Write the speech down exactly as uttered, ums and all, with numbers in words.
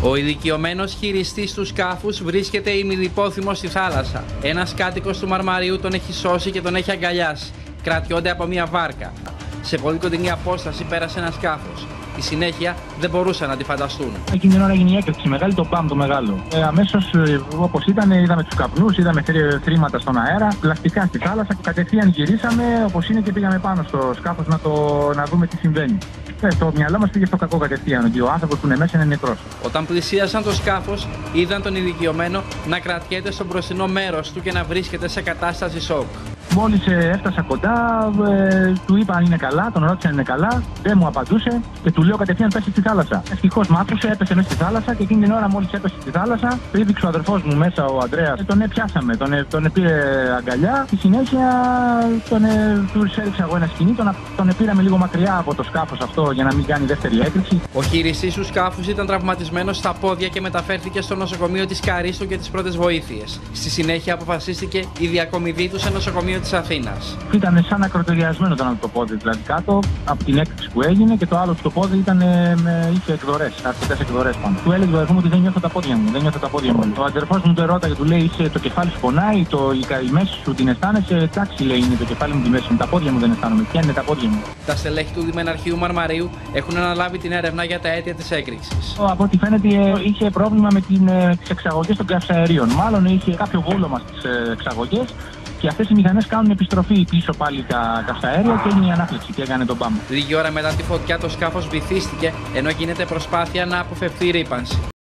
Ο ηλικιωμένος χειριστής του σκάφους βρίσκεται ημιδυπόθυμος στη θάλασσα. Ένας κάτοικος του Μαρμαρίου τον έχει σώσει και τον έχει αγκαλιάσει. Κρατιόνται από μια βάρκα. Σε πολύ κοντινή απόσταση πέρασε ένα σκάφος. Τη συνέχεια δεν μπορούσαν να τη φανταστούν. Εκείνη την ώρα έγινε η έκρηξη μεγάλη, το μπαμ το μεγάλο. Ε, αμέσως όπως ήταν, είδαμε τους καπνούς, είδαμε θρήματα στον αέρα, πλαστικά στη θάλασσα. Κατευθείαν γυρίσαμε όπως είναι και πήγαμε πάνω στο σκάφος να, το, να δούμε τι συμβαίνει. Ε, το μυαλό μας πήγε στο κακό κατευθείαν, ότι ο άνθρωπος που είναι μέσα είναι νεκρός. Όταν πλησίασαν το σκάφος, είδαν τον ηλικιωμένο να κρατιέται στο μπροστινό μέρος του και να βρίσκεται σε κατάσταση σοκ. Μόλις ε, έφτασα κοντά, ε, του είπα αν είναι καλά, τον ρώτησα αν είναι καλά, δεν μου απαντούσε και του λέω κατευθείαν πέσει στη θάλασσα. Ευτυχώς μ' άκουσε, έπεσε μέσα στη θάλασσα και εκείνη την ώρα μόλις έπεσε στη θάλασσα, πήδηξε ο αδερφός μου μέσα, ο Ανδρέας, τον έπιασαμε, τον, τον πήρε αγκαλιά. Στη συνέχεια τον του έριξα εγώ ένα σκηνή, τον, τον πήραμε λίγο μακριά από το σκάφος αυτό για να μην κάνει δεύτερη έκρηξη. Ο χειριστής του σκάφους ήταν τραυματισμένος στα πόδια και μεταφέρθηκε στο νοσοκομείο της Καρίστου και τις πρώτες βοήθειες. Στη συνέχεια αποφασίστηκε η διακομιδή του σε νοσοκομείο της Αθήνας. Ήταν σαν ακροτηριασμένο το ένα το πόδι, δηλαδή κάτω από την έκρηξη που έγινε, και το άλλο το πόδι ήταν, με, είχε εκδορές, αρκετές εκδορές πάνω. Του έλεγε ο αδερφός μου ότι δεν νιώθω τα πόδια μου, δεν νιώθω τα πόδια μου. Ο αδερφός μου το ρώταγε, του λέει: είσαι, το κεφάλι σου πονάει, το, η, η μέση σου την αισθάνεσαι? Εντάξει, λέει, είναι το κεφάλι μου, τη μέση μου, τα πόδια μου δεν αισθάνομαι. Ποια είναι τα πόδια μου? Τα στελέχη του Λιμεναρχείου Μαρμαρίου έχουν αναλάβει την έρευνα για τα αίτια της έκρηξης. Από ό,τι φαίνεται είχε πρόβλημα με τις εξαγωγές των καυσαερίων. Μάλλον είχε κάποιο βούλωμα στις εξαγωγές. Και αυτές οι μηχανές κάνουν επιστροφή πίσω πάλι τα καυσαέρια και έγινε η ανάφλεξη και έκανε τον μπαμ. Λίγη ώρα μετά τη φωτιά το σκάφος βυθίστηκε, ενώ γίνεται προσπάθεια να αποφευθεί ρύπανση.